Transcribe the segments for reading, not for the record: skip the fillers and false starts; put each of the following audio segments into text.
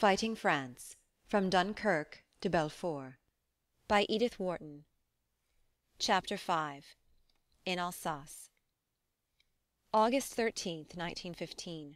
Fighting France, from Dunkerque to Belfort, by Edith Wharton. Chapter 5. In Alsace. August 13th, 1915.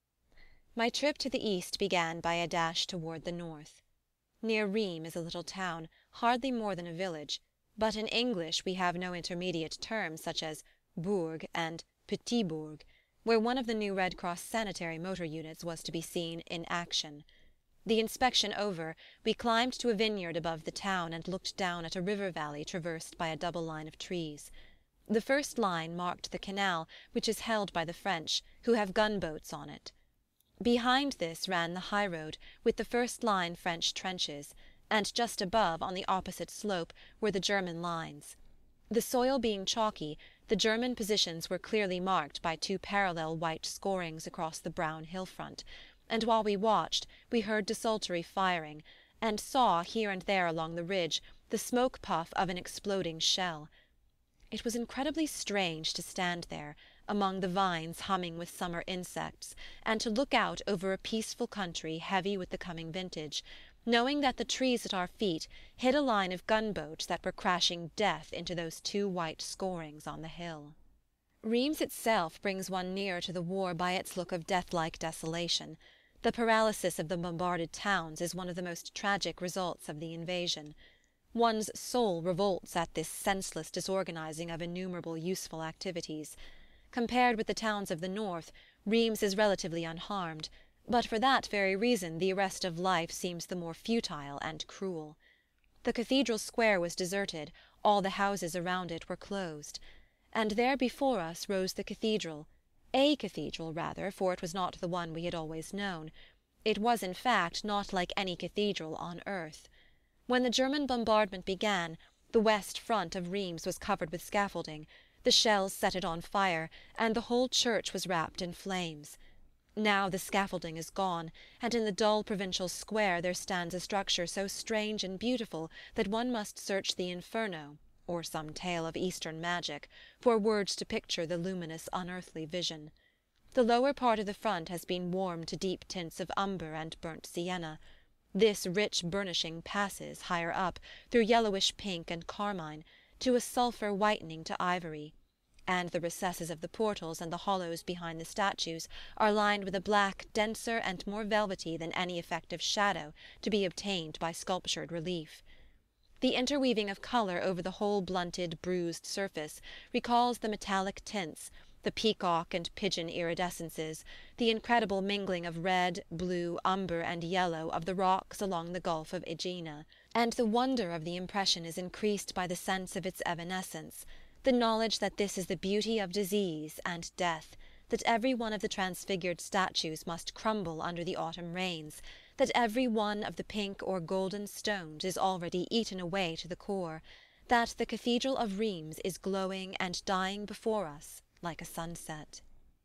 My trip to the east began by a dash toward the north. Near Rheims is a little town, hardly more than a village, but in English we have no intermediate terms such as bourg and petit bourg, where one of the new Red Cross sanitary motor units was to be seen in action. The inspection over, we climbed to a vineyard above the town and looked down at a river valley traversed by a double line of trees. The first line marked the canal, which is held by the French, who have gunboats on it. Behind this ran the highroad, with the first line French trenches, and just above, on the opposite slope, were the German lines. The soil being chalky, the German positions were clearly marked by two parallel white scorings across the brown hill front, and while we watched we heard desultory firing, and saw here and there along the ridge the smoke puff of an exploding shell. It was incredibly strange to stand there, among the vines humming with summer insects, and to look out over a peaceful country heavy with the coming vintage, knowing that the trees at our feet hid a line of gunboats that were crashing death into those two white scorings on the hill. Rheims itself brings one nearer to the war by its look of death-like desolation. The paralysis of the bombarded towns is one of the most tragic results of the invasion. One's soul revolts at this senseless disorganizing of innumerable useful activities. Compared with the towns of the north, Rheims is relatively unharmed, but for that very reason the arrest of life seems the more futile and cruel. The cathedral square was deserted, all the houses around it were closed. And there before us rose the cathedral, a cathedral rather, for it was not the one we had always known. It was in fact not like any cathedral on earth. When the German bombardment began, the west front of Rheims was covered with scaffolding, the shells set it on fire, and the whole church was wrapped in flames. Now the scaffolding is gone, and in the dull provincial square there stands a structure so strange and beautiful that one must search the Inferno, or some tale of Eastern magic, for words to picture the luminous unearthly vision. The lower part of the front has been warmed to deep tints of umber and burnt sienna. This rich burnishing passes, higher up, through yellowish pink and carmine, to a sulphur whitening to ivory, and the recesses of the portals and the hollows behind the statues are lined with a black denser and more velvety than any effect of shadow to be obtained by sculptured relief. The interweaving of colour over the whole blunted, bruised surface recalls the metallic tints, the peacock and pigeon iridescences, the incredible mingling of red, blue, umber and yellow of the rocks along the Gulf of Aegina, and the wonder of the impression is increased by the sense of its evanescence, the knowledge that this is the beauty of disease and death, that every one of the transfigured statues must crumble under the autumn rains, that every one of the pink or golden stones is already eaten away to the core, that the cathedral of Rheims is glowing and dying before us like a sunset.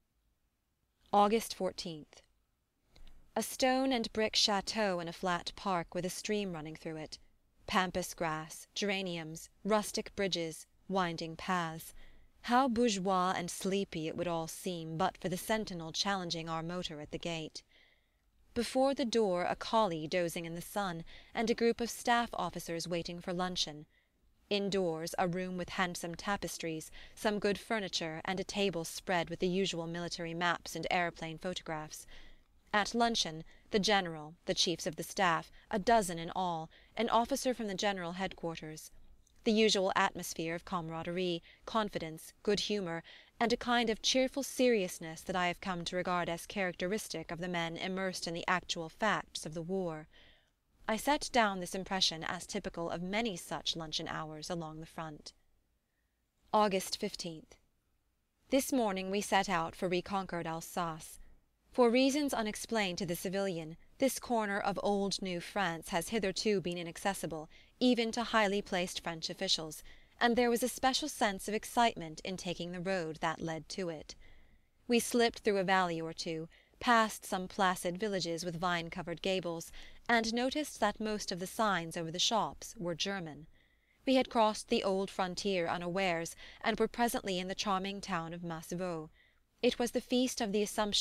August 14th. A stone and brick chateau in a flat park with a stream running through it. Pampas grass, geraniums, rustic bridges, winding paths. How bourgeois and sleepy it would all seem but for the sentinel challenging our motor at the gate. Before the door a collie dozing in the sun, and a group of staff officers waiting for luncheon. Indoors a room with handsome tapestries, some good furniture, and a table spread with the usual military maps and aeroplane photographs. At luncheon, the general, the chiefs of the staff, a dozen in all, an officer from the general headquarters. The usual atmosphere of camaraderie, confidence, good humour, and a kind of cheerful seriousness that I have come to regard as characteristic of the men immersed in the actual facts of the war. I set down this impression as typical of many such luncheon hours along the front. August 15th. This morning we set out for reconquered Alsace. For reasons unexplained to the civilian, this corner of old New France has hitherto been inaccessible, even to highly placed French officials, and there was a special sense of excitement in taking the road that led to it. We slipped through a valley or two, passed some placid villages with vine-covered gables, and noticed that most of the signs over the shops were German. We had crossed the old frontier unawares, and were presently in the charming town of Massevaux. It was the feast of the Assumption,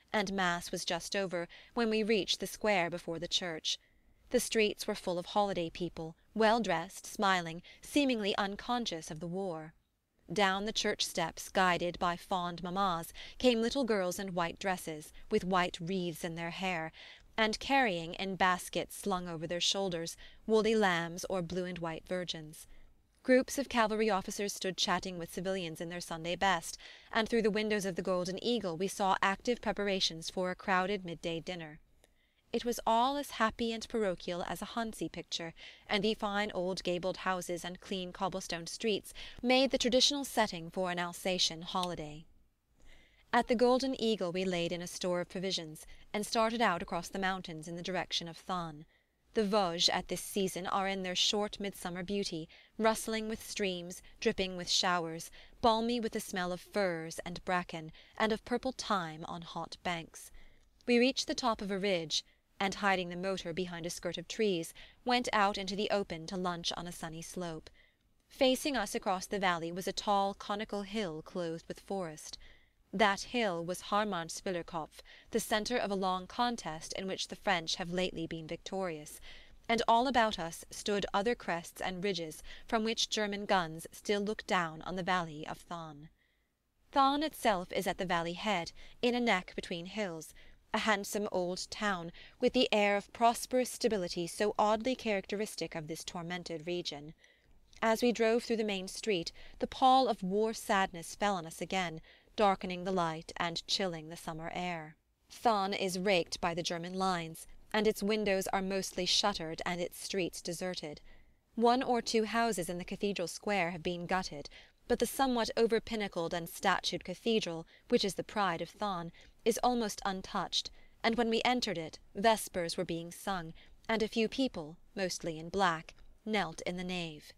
and Mass was just over when we reached the square before the church. The streets were full of holiday people, well dressed, smiling, seemingly unconscious of the war. Down the church steps, guided by fond mammas, came little girls in white dresses, with white wreaths in their hair, and carrying, in baskets slung over their shoulders, woolly lambs or blue and white virgins. Groups of cavalry officers stood chatting with civilians in their Sunday best, and through the windows of the Golden Eagle we saw active preparations for a crowded midday dinner. It was all as happy and parochial as a Hansi picture, and the fine old gabled houses and clean cobblestone streets made the traditional setting for an Alsatian holiday. At the Golden Eagle we laid in a store of provisions, and started out across the mountains in the direction of Thann. The Vosges at this season are in their short midsummer beauty, rustling with streams, dripping with showers, balmy with the smell of furze and bracken, and of purple thyme on hot banks. We reached the top of a ridge, and, hiding the motor behind a skirt of trees, went out into the open to lunch on a sunny slope. Facing us across the valley was a tall, conical hill clothed with forest. That hill was Hartmannswillerkopf, the centre of a long contest in which the French have lately been victorious, and all about us stood other crests and ridges from which German guns still look down on the valley of Thann. Thann itself is at the valley head, in a neck between hills, a handsome old town, with the air of prosperous stability so oddly characteristic of this tormented region. As we drove through the main street, the pall of war sadness fell on us again, darkening the light and chilling the summer air. Thann is raked by the German lines, and its windows are mostly shuttered and its streets deserted. 1 or 2 houses in the cathedral square have been gutted, but the somewhat over-pinnacled and statued cathedral, which is the pride of Thann, is almost untouched, and when we entered it, vespers were being sung, and a few people, mostly in black, knelt in the nave.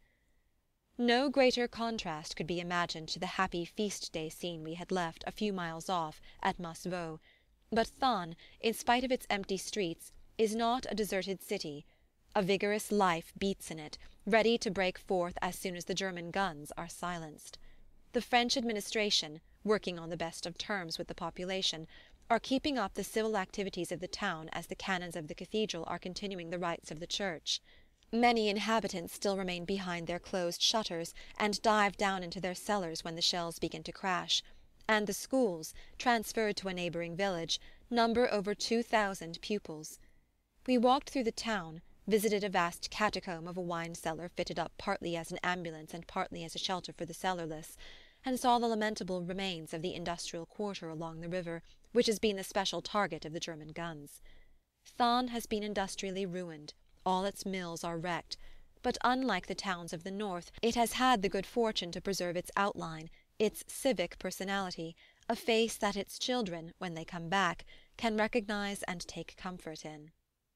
No greater contrast could be imagined to the happy feast-day scene we had left a few miles off at Masevaux, but Thann, in spite of its empty streets, is not a deserted city. A vigorous life beats in it, ready to break forth as soon as the German guns are silenced. The French administration, working on the best of terms with the population, are keeping up the civil activities of the town as the canons of the cathedral are continuing the rites of the church. Many inhabitants still remain behind their closed shutters and dive down into their cellars when the shells begin to crash, and the schools, transferred to a neighbouring village, number over 2,000 pupils. We walked through the town, visited a vast catacomb of a wine cellar fitted up partly as an ambulance and partly as a shelter for the cellarless, and saw the lamentable remains of the industrial quarter along the river, which has been the special target of the German guns. Thann has been industrially ruined, all its mills are wrecked, but unlike the towns of the north, it has had the good fortune to preserve its outline, its civic personality, a face that its children, when they come back, can recognize and take comfort in.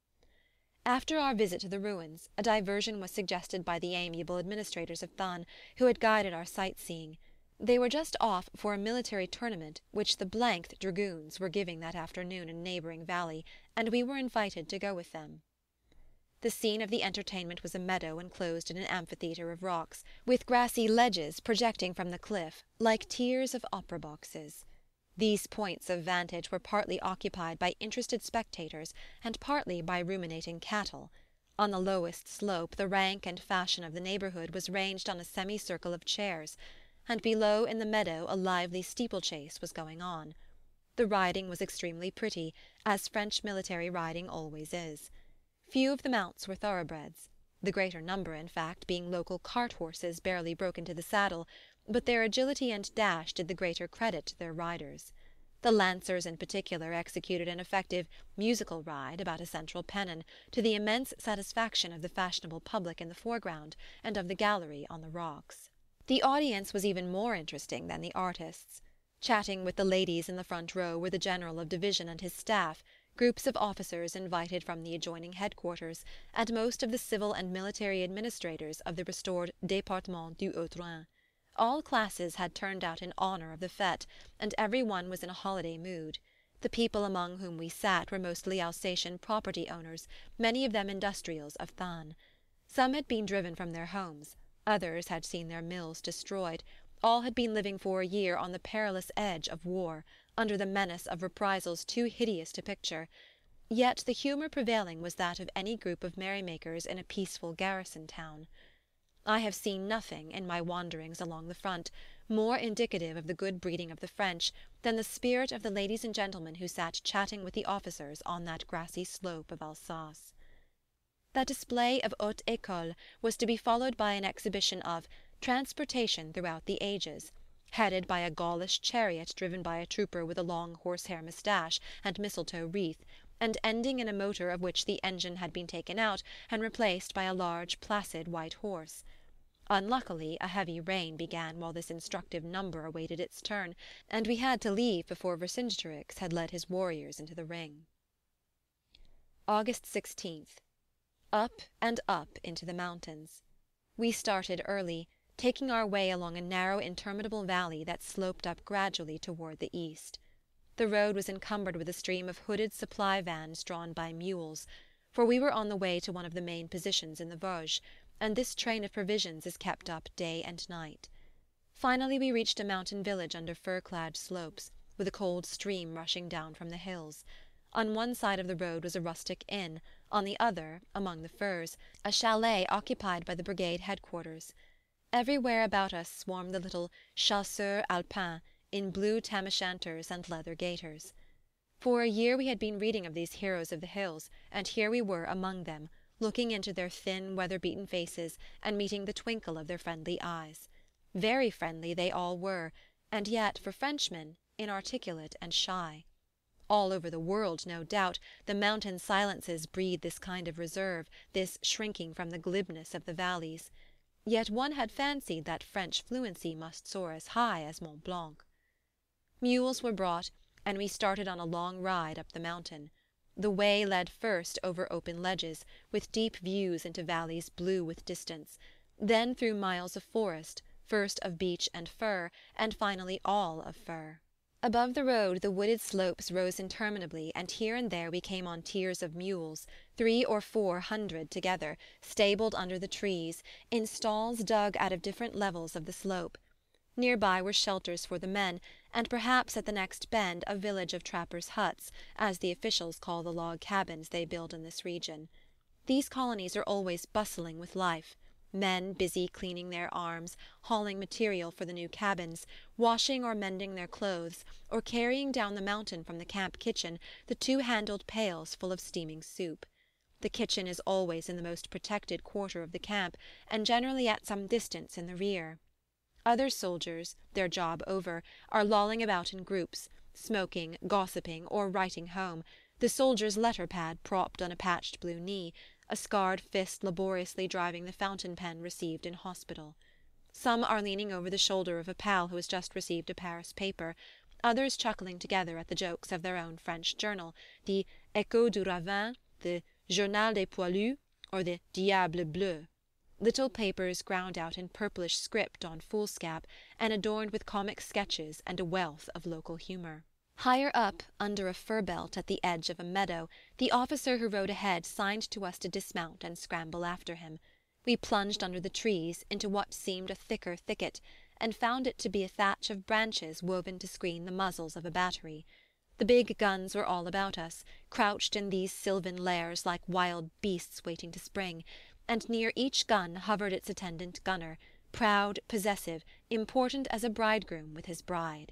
After our visit to the ruins, a diversion was suggested by the amiable administrators of Thann, who had guided our sightseeing. They were just off for a military tournament which the th Dragoons were giving that afternoon in a neighbouring valley, and we were invited to go with them. The scene of the entertainment was a meadow enclosed in an amphitheatre of rocks, with grassy ledges projecting from the cliff, like tiers of opera boxes. These points of vantage were partly occupied by interested spectators and partly by ruminating cattle. On the lowest slope the rank and fashion of the neighbourhood was ranged on a semicircle of chairs, and below in the meadow a lively steeplechase was going on. The riding was extremely pretty, as French military riding always is. Few of the mounts were thoroughbreds, the greater number, in fact, being local cart-horses barely broken to the saddle, but their agility and dash did the greater credit to their riders. The lancers in particular executed an effective musical ride about a central pennon, to the immense satisfaction of the fashionable public in the foreground and of the gallery on the rocks. The audience was even more interesting than the artists. Chatting with the ladies in the front row were the general of division and his staff, groups of officers invited from the adjoining headquarters, and most of the civil and military administrators of the restored Département du Haut-Rhin. All classes had turned out in honour of the fête, and every one was in a holiday mood. The people among whom we sat were mostly Alsatian property owners, many of them industrials of Thann. Some had been driven from their homes, others had seen their mills destroyed, all had been living for a year on the perilous edge of war, under the menace of reprisals too hideous to picture. Yet the humour prevailing was that of any group of merrymakers in a peaceful garrison town. I have seen nothing, in my wanderings along the front, more indicative of the good breeding of the French than the spirit of the ladies and gentlemen who sat chatting with the officers on that grassy slope of Alsace. That display of haute école was to be followed by an exhibition of transportation throughout the ages, headed by a Gaulish chariot driven by a trooper with a long horsehair moustache and mistletoe wreath, and ending in a motor of which the engine had been taken out and replaced by a large placid white horse. Unluckily, a heavy rain began while this instructive number awaited its turn, and we had to leave before Vercingetorix had led his warriors into the ring. August 16th. Up and up into the mountains. We started early, taking our way along a narrow interminable valley that sloped up gradually toward the east. The road was encumbered with a stream of hooded supply vans drawn by mules, for we were on the way to one of the main positions in the Vosges, and this train of provisions is kept up day and night. Finally we reached a mountain village under fir-clad slopes, with a cold stream rushing down from the hills. On one side of the road was a rustic inn, on the other, among the firs, a chalet occupied by the brigade headquarters. Everywhere about us swarmed the little chasseurs alpins in blue tam-o'-shanters and leather gaiters. For a year we had been reading of these heroes of the hills, and here we were among them, looking into their thin, weather-beaten faces and meeting the twinkle of their friendly eyes. Very friendly they all were, and yet, for Frenchmen, inarticulate and shy. All over the world, no doubt, the mountain silences breed this kind of reserve, this shrinking from the glibness of the valleys. Yet one had fancied that French fluency must soar as high as Mont Blanc. Mules were brought, and we started on a long ride up the mountain. The way led first over open ledges, with deep views into valleys blue with distance, then through miles of forest, first of beech and fir, and finally all of fir. Above the road the wooded slopes rose interminably, and here and there we came on tiers of mules, 300 or 400 together, stabled under the trees, in stalls dug out of different levels of the slope. Near by were shelters for the men, and perhaps at the next bend a village of trappers' huts, as the officials call the log cabins they build in this region. These colonies are always bustling with life, men busy cleaning their arms, hauling material for the new cabins, washing or mending their clothes, or carrying down the mountain from the camp kitchen the two-handled pails full of steaming soup. The kitchen is always in the most protected quarter of the camp, and generally at some distance in the rear. Other soldiers, their job over, are lolling about in groups, smoking, gossiping, or writing home, the soldier's letter-pad propped on a patched blue knee, a scarred fist laboriously driving the fountain pen received in hospital. Some are leaning over the shoulder of a pal who has just received a Paris paper, others chuckling together at the jokes of their own French journal, the Écho du Ravin, the Journal des Poilus, or the Diable Bleu. Little papers ground out in purplish script on foolscap, and adorned with comic sketches and a wealth of local humour. Higher up, under a fir-belt at the edge of a meadow, the officer who rode ahead signed to us to dismount and scramble after him. We plunged under the trees, into what seemed a thicker thicket, and found it to be a thatch of branches woven to screen the muzzles of a battery. The big guns were all about us, crouched in these sylvan lairs like wild beasts waiting to spring, and near each gun hovered its attendant gunner, proud, possessive, important as a bridegroom with his bride.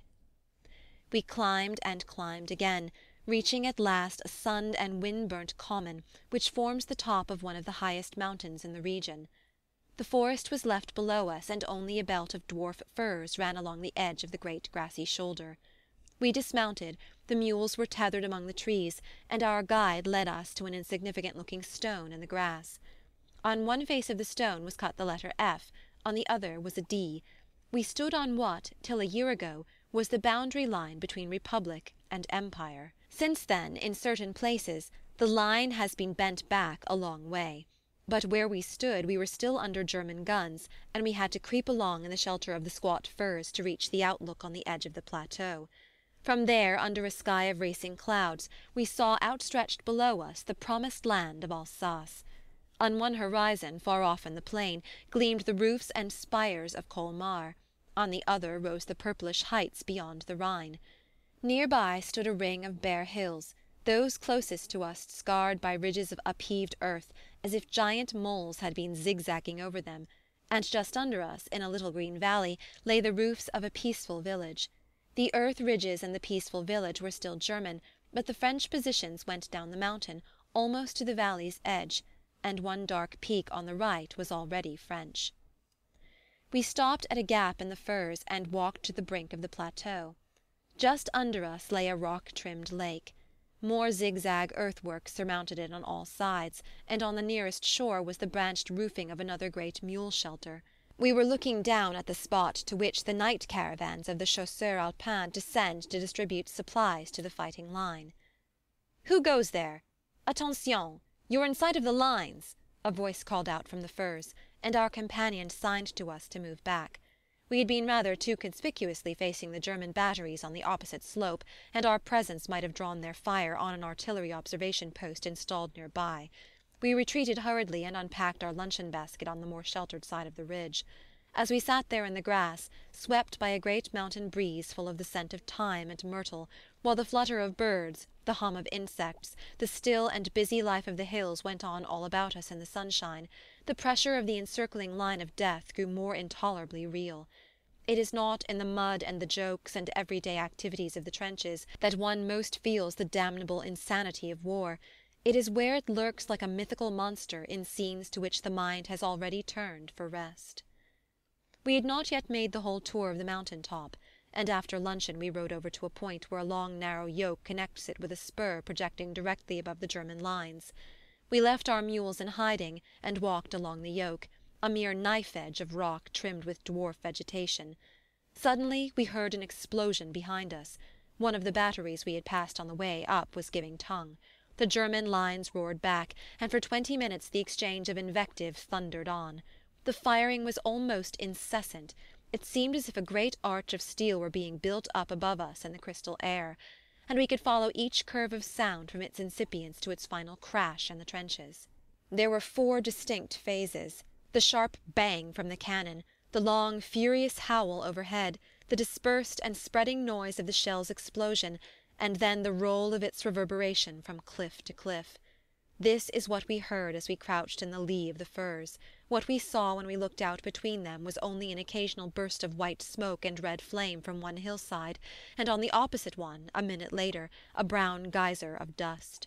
We climbed and climbed again, reaching at last a sun and wind-burnt common which forms the top of one of the highest mountains in the region. The forest was left below us, and only a belt of dwarf firs ran along the edge of the great grassy shoulder. We dismounted, the mules were tethered among the trees, and our guide led us to an insignificant-looking stone in the grass. On one face of the stone was cut the letter F, on the other was a D. We stood on what, till a year ago, was the boundary line between Republic and Empire. Since then, in certain places, the line has been bent back a long way. But where we stood we were still under German guns, and we had to creep along in the shelter of the squat firs to reach the outlook on the edge of the plateau. From there, under a sky of racing clouds, we saw outstretched below us the promised land of Alsace. On one horizon, far off in the plain, gleamed the roofs and spires of Colmar. On the other rose the purplish heights beyond the Rhine. Near by stood a ring of bare hills, those closest to us scarred by ridges of upheaved earth, as if giant moles had been zigzagging over them, and just under us, in a little green valley, lay the roofs of a peaceful village. The earth ridges and the peaceful village were still German, but the French positions went down the mountain, almost to the valley's edge, and one dark peak on the right was already French. We stopped at a gap in the firs and walked to the brink of the plateau. Just under us lay a rock-trimmed lake. More zigzag earthworks surmounted it on all sides, and on the nearest shore was the branched roofing of another great mule shelter. We were looking down at the spot to which the night caravans of the chasseurs alpins descend to distribute supplies to the fighting line. "Who goes there? Attention! You're in sight of the lines!" a voice called out from the firs, and our companion signed to us to move back. We had been rather too conspicuously facing the German batteries on the opposite slope, and our presence might have drawn their fire on an artillery observation post installed near by. We retreated hurriedly and unpacked our luncheon basket on the more sheltered side of the ridge. As we sat there in the grass, swept by a great mountain breeze full of the scent of thyme and myrtle, while the flutter of birds, the hum of insects, the still and busy life of the hills went on all about us in the sunshine, the pressure of the encircling line of death grew more intolerably real. It is not in the mud and the jokes and everyday activities of the trenches that one most feels the damnable insanity of war. It is where it lurks like a mythical monster in scenes to which the mind has already turned for rest. We had not yet made the whole tour of the mountain top, and after luncheon we rode over to a point where a long narrow yoke connects it with a spur projecting directly above the German lines. We left our mules in hiding and walked along the yoke, a mere knife-edge of rock trimmed with dwarf vegetation. Suddenly we heard an explosion behind us. One of the batteries we had passed on the way up was giving tongue. The German lines roared back, and for 20 minutes the exchange of invective thundered on. The firing was almost incessant. It seemed as if a great arch of steel were being built up above us in the crystal air, and we could follow each curve of sound from its incipience to its final crash in the trenches. There were 4 distinct phases: the sharp bang from the cannon, the long, furious howl overhead, the dispersed and spreading noise of the shell's explosion, and then the roll of its reverberation from cliff to cliff. This is what we heard as we crouched in the lee of the firs. What we saw when we looked out between them was only an occasional burst of white smoke and red flame from one hillside, and on the opposite one, a minute later, a brown geyser of dust.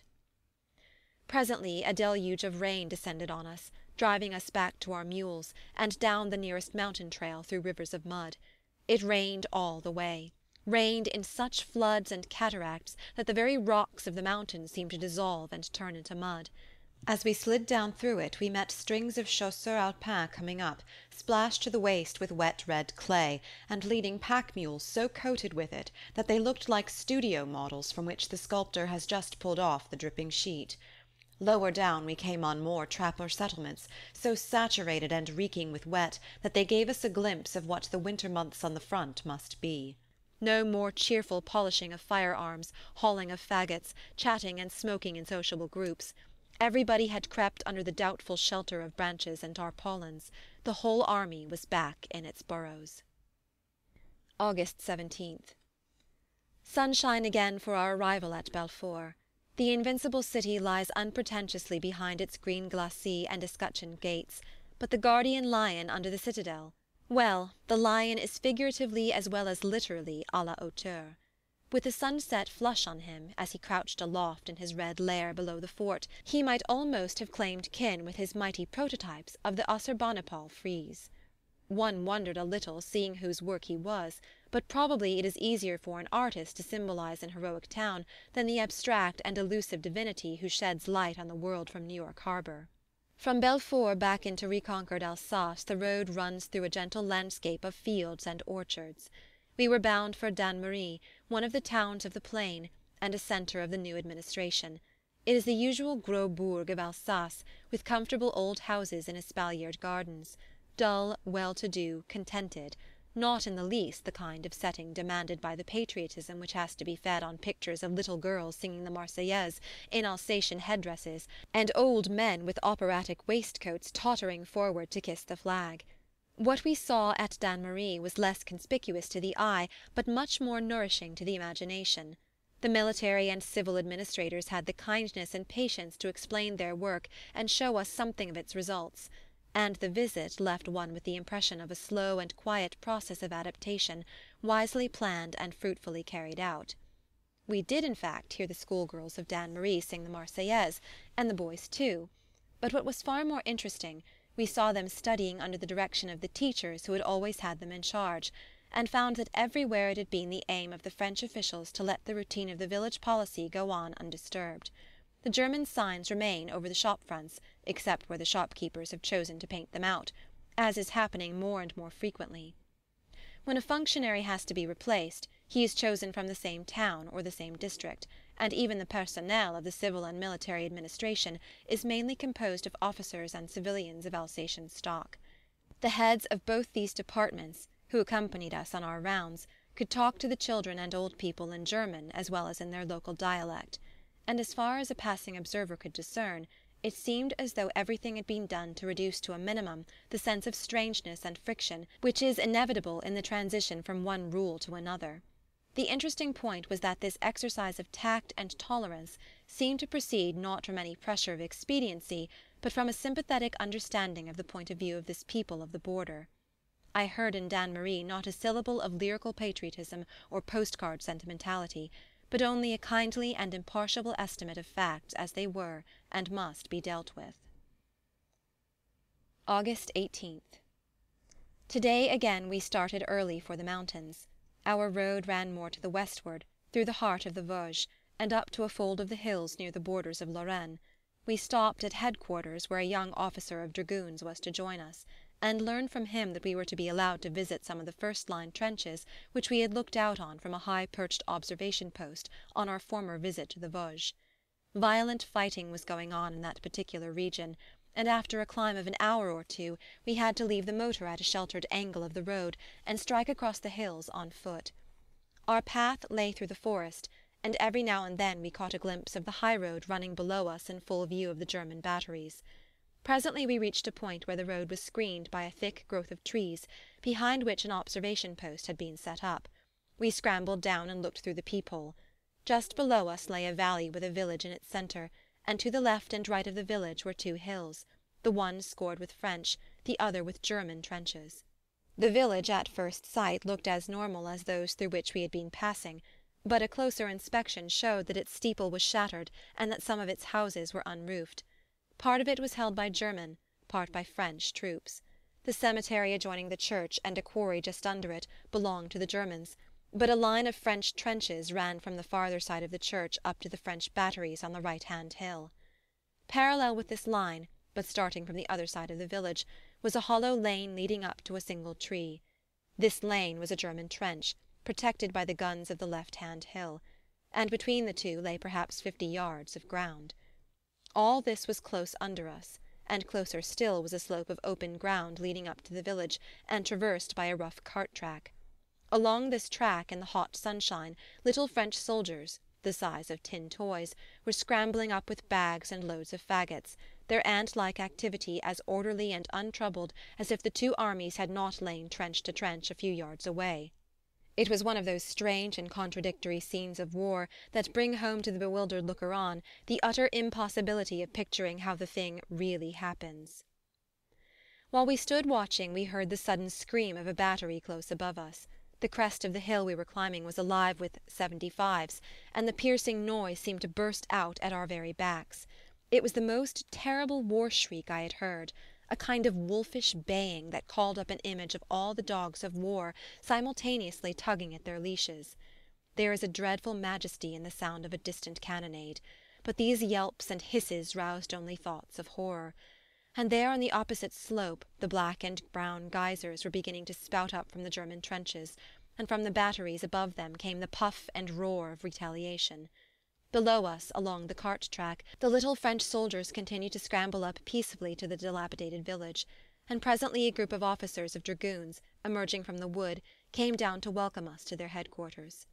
Presently a deluge of rain descended on us, driving us back to our mules, and down the nearest mountain trail through rivers of mud. It rained all the way. Rained in such floods and cataracts that the very rocks of the mountain seemed to dissolve and turn into mud. As we slid down through it we met strings of chasseurs alpins coming up, splashed to the waist with wet red clay, and leading pack-mules so coated with it that they looked like studio models from which the sculptor has just pulled off the dripping sheet. Lower down we came on more trapper settlements, so saturated and reeking with wet that they gave us a glimpse of what the winter months on the front must be. No more cheerful polishing of firearms, hauling of faggots, chatting and smoking in sociable groups. Everybody had crept under the doubtful shelter of branches and tarpaulins. The whole army was back in its burrows. August 17th. Sunshine again for our arrival at Belfort. The invincible city lies unpretentiously behind its green glacis and escutcheoned gates, but the guardian lion under the citadel, well, the lion is figuratively as well as literally à la hauteur. With the sunset flush on him, as he crouched aloft in his red lair below the fort, he might almost have claimed kin with his mighty prototypes of the Assurbanipal frieze. One wondered a little, seeing whose work he was, but probably it is easier for an artist to symbolize an heroic town than the abstract and elusive divinity who sheds light on the world from New York harbor. From Belfort back into reconquered Alsace the road runs through a gentle landscape of fields and orchards. We were bound for Dannemarie, one of the towns of the plain, and a centre of the new administration. It is the usual gros bourg of Alsace, with comfortable old houses in espaliered gardens, dull, well-to-do, contented, not in the least the kind of setting demanded by the patriotism which has to be fed on pictures of little girls singing the Marseillaise in Alsatian headdresses, and old men with operatic waistcoats tottering forward to kiss the flag. What we saw at Dannemarie was less conspicuous to the eye, but much more nourishing to the imagination. The military and civil administrators had the kindness and patience to explain their work and show us something of its results, and the visit left one with the impression of a slow and quiet process of adaptation, wisely planned and fruitfully carried out. We did, in fact, hear the schoolgirls of Dannemarie sing the Marseillaise, and the boys too. But what was far more interesting, we saw them studying under the direction of the teachers who had always had them in charge, and found that everywhere it had been the aim of the French officials to let the routine of the village policy go on undisturbed. The German signs remain over the shop-fronts, except where the shopkeepers have chosen to paint them out, as is happening more and more frequently. When a functionary has to be replaced, he is chosen from the same town or the same district, and even the personnel of the civil and military administration is mainly composed of officers and civilians of Alsatian stock. The heads of both these departments, who accompanied us on our rounds, could talk to the children and old people in German as well as in their local dialect, and as far as a passing observer could discern, it seemed as though everything had been done to reduce to a minimum the sense of strangeness and friction which is inevitable in the transition from one rule to another. The interesting point was that this exercise of tact and tolerance seemed to proceed not from any pressure of expediency, but from a sympathetic understanding of the point of view of this people of the border. I heard in Dannemarie not a syllable of lyrical patriotism or postcard sentimentality, but only a kindly and impartial estimate of facts as they were and must be dealt with. August 18th. Today again we started early for the mountains. Our road ran more to the westward, through the heart of the Vosges, and up to a fold of the hills near the borders of Lorraine. We stopped at headquarters where a young officer of dragoons was to join us, and learned from him that we were to be allowed to visit some of the first-line trenches which we had looked out on from a high-perched observation post on our former visit to the Vosges. Violent fighting was going on in that particular region, and after a climb of an hour or two we had to leave the motor at a sheltered angle of the road and strike across the hills on foot. Our path lay through the forest, and every now and then we caught a glimpse of the high road running below us in full view of the German batteries. Presently we reached a point where the road was screened by a thick growth of trees, behind which an observation post had been set up. We scrambled down and looked through the peephole. Just below us lay a valley with a village in its centre, and to the left and right of the village were two hills, the one scored with French, the other with German trenches. The village at first sight looked as normal as those through which we had been passing, but a closer inspection showed that its steeple was shattered and that some of its houses were unroofed. Part of it was held by German, part by French troops. The cemetery adjoining the church and a quarry just under it belonged to the Germans, but a line of French trenches ran from the farther side of the church up to the French batteries on the right-hand hill. Parallel with this line, but starting from the other side of the village, was a hollow lane leading up to a single tree. This lane was a German trench, protected by the guns of the left-hand hill, and between the two lay perhaps 50 yards of ground. All this was close under us, and closer still was a slope of open ground leading up to the village and traversed by a rough cart-track. Along this track in the hot sunshine little French soldiers, the size of tin toys, were scrambling up with bags and loads of faggots, their ant-like activity as orderly and untroubled as if the two armies had not lain trench to trench a few yards away. It was one of those strange and contradictory scenes of war that bring home to the bewildered looker-on the utter impossibility of picturing how the thing really happens. While we stood watching we heard the sudden scream of a battery close above us. The crest of the hill we were climbing was alive with 75s, and the piercing noise seemed to burst out at our very backs. It was the most terrible war-shriek I had heard, a kind of wolfish baying that called up an image of all the dogs of war simultaneously tugging at their leashes. There is a dreadful majesty in the sound of a distant cannonade, but these yelps and hisses roused only thoughts of horror. And there on the opposite slope the black and brown geysers were beginning to spout up from the German trenches, and from the batteries above them came the puff and roar of retaliation. Below us, along the cart-track, the little French soldiers continued to scramble up peacefully to the dilapidated village, and presently a group of officers of dragoons, emerging from the wood, came down to welcome us to their headquarters.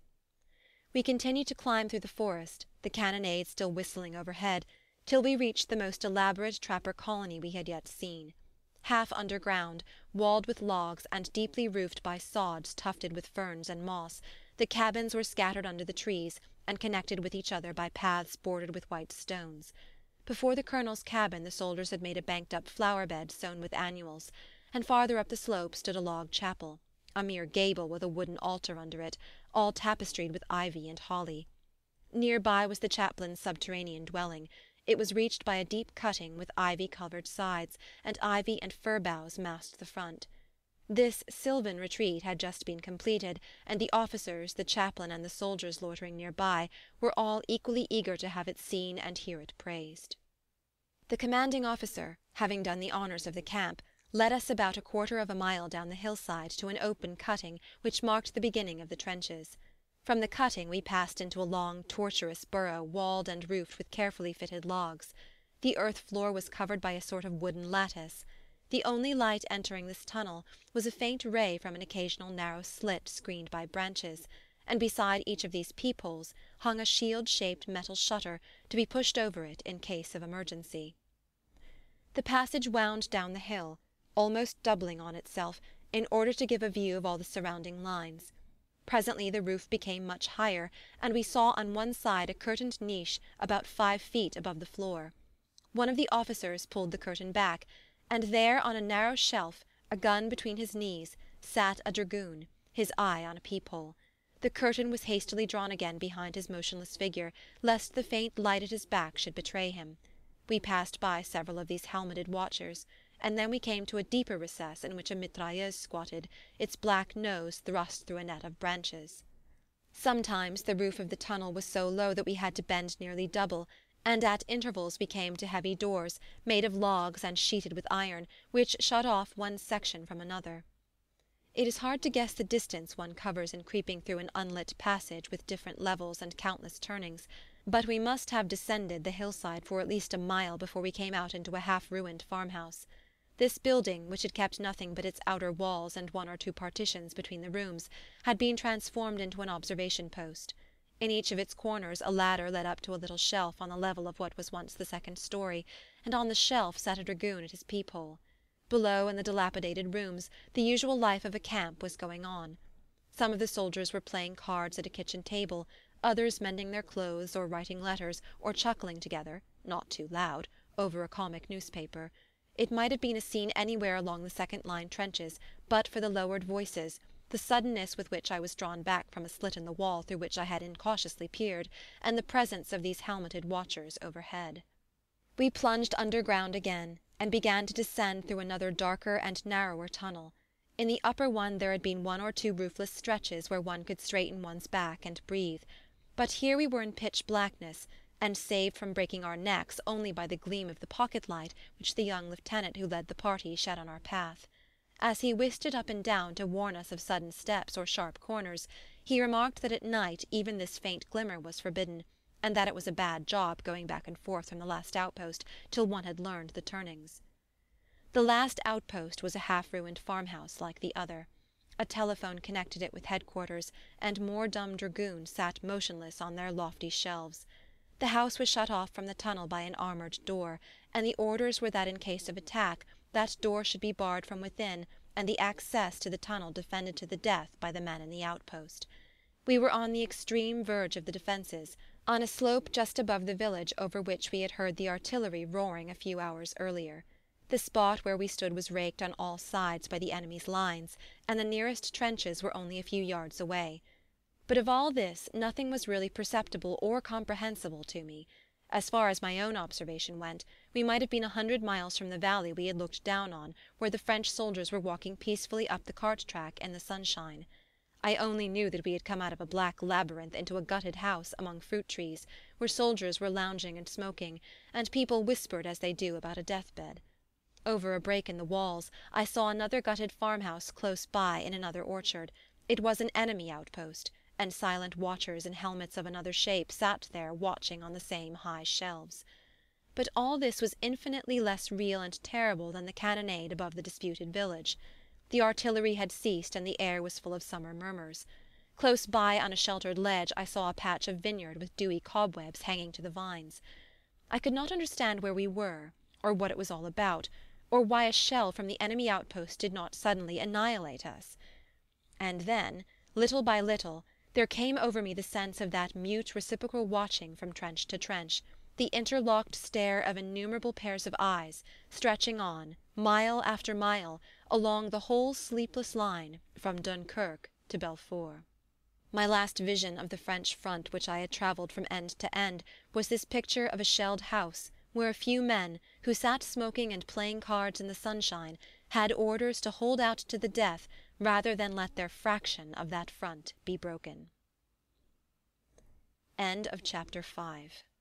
We continued to climb through the forest, the cannonade still whistling overhead, till we reached the most elaborate trapper colony we had yet seen. Half underground, walled with logs and deeply roofed by sods tufted with ferns and moss. The cabins were scattered under the trees and connected with each other by paths bordered with white stones. Before the colonel's cabin the soldiers had made a banked-up flower-bed sown with annuals, and farther up the slope stood a log chapel, a mere gable with a wooden altar under it, all tapestried with ivy and holly. Near by was the chaplain's subterranean dwelling. It was reached by a deep cutting with ivy-covered sides, and ivy and fir boughs masked the front. This sylvan retreat had just been completed, and the officers, the chaplain, and the soldiers loitering near by were all equally eager to have it seen and hear it praised. The commanding officer, having done the honours of the camp, led us about a quarter of a mile down the hillside to an open cutting which marked the beginning of the trenches. From the cutting we passed into a long, tortuous burrow walled and roofed with carefully fitted logs. The earth floor was covered by a sort of wooden lattice. The only light entering this tunnel was a faint ray from an occasional narrow slit screened by branches, and beside each of these peepholes hung a shield-shaped metal shutter to be pushed over it in case of emergency. The passage wound down the hill, almost doubling on itself, in order to give a view of all the surrounding lines. Presently the roof became much higher, and we saw on one side a curtained niche about 5 feet above the floor. One of the officers pulled the curtain back, and there, on a narrow shelf, a gun between his knees, sat a dragoon, his eye on a peephole. The curtain was hastily drawn again behind his motionless figure, lest the faint light at his back should betray him. We passed by several of these helmeted watchers, and then we came to a deeper recess in which a mitrailleuse squatted, its black nose thrust through a net of branches. Sometimes the roof of the tunnel was so low that we had to bend nearly double, and at intervals we came to heavy doors, made of logs and sheeted with iron, which shut off one section from another. It is hard to guess the distance one covers in creeping through an unlit passage with different levels and countless turnings, but we must have descended the hillside for at least a mile before we came out into a half-ruined farmhouse. This building, which had kept nothing but its outer walls and 1 or 2 partitions between the rooms, had been transformed into an observation post. In each of its corners a ladder led up to a little shelf on the level of what was once the 2nd story, and on the shelf sat a dragoon at his peephole. Below, in the dilapidated rooms, the usual life of a camp was going on. Some of the soldiers were playing cards at a kitchen table, others mending their clothes or writing letters, or chuckling together, not too loud, over a comic newspaper. It might have been a scene anywhere along the second-line trenches, but for the lowered voices, the suddenness with which I was drawn back from a slit in the wall through which I had incautiously peered, and the presence of these helmeted watchers overhead. We plunged underground again, and began to descend through another darker and narrower tunnel. In the upper one there had been 1 or 2 roofless stretches where one could straighten one's back and breathe, but here we were in pitch blackness, and saved from breaking our necks only by the gleam of the pocket-light which the young lieutenant who led the party shed on our path. As he whisked it up and down to warn us of sudden steps or sharp corners, he remarked that at night even this faint glimmer was forbidden, and that it was a bad job going back and forth from the last outpost till one had learned the turnings. The last outpost was a half-ruined farmhouse like the other. A telephone connected it with headquarters, and more dumb dragoons sat motionless on their lofty shelves. The house was shut off from the tunnel by an armoured door, and the orders were that in case of attack that door should be barred from within and the access to the tunnel defended to the death by the men in the outpost. We were on the extreme verge of the defences, on a slope just above the village over which we had heard the artillery roaring a few hours earlier. The spot where we stood was raked on all sides by the enemy's lines, and the nearest trenches were only a few yards away. But of all this nothing was really perceptible or comprehensible to me. As far as my own observation went, we might have been 100 miles from the valley we had looked down on, where the French soldiers were walking peacefully up the cart-track in the sunshine. I only knew that we had come out of a black labyrinth into a gutted house among fruit-trees, where soldiers were lounging and smoking, and people whispered as they do about a death-bed. Over a break in the walls I saw another gutted farmhouse close by in another orchard. It was an enemy outpost, and silent watchers in helmets of another shape sat there watching on the same high shelves. But all this was infinitely less real and terrible than the cannonade above the disputed village. The artillery had ceased, and the air was full of summer murmurs. Close by on a sheltered ledge I saw a patch of vineyard with dewy cobwebs hanging to the vines. I could not understand where we were, or what it was all about, or why a shell from the enemy outpost did not suddenly annihilate us. And then, little by little, there came over me the sense of that mute reciprocal watching from trench to trench, the interlocked stare of innumerable pairs of eyes, stretching on, mile after mile, along the whole sleepless line from Dunkerque to Belfort. My last vision of the French front which I had travelled from end to end was this picture of a shelled house where a few men, who sat smoking and playing cards in the sunshine, had orders to hold out to the death rather than let their fraction of that front be broken. End of chapter 5.